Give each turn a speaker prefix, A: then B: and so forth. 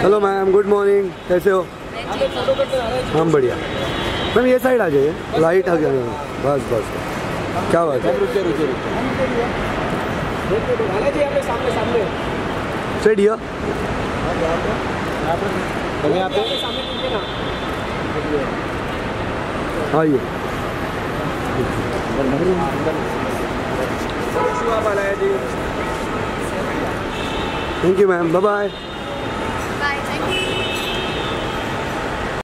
A: Hello ma'am, good morning, कैसे हो? हम बढ़िया। मैम ये साइड आ जाइए, लाइट आ गया। बस बस, क्या बात है? रुकिए स्ट्रेट हियर। आइए। Thank you ma'am, bye bye.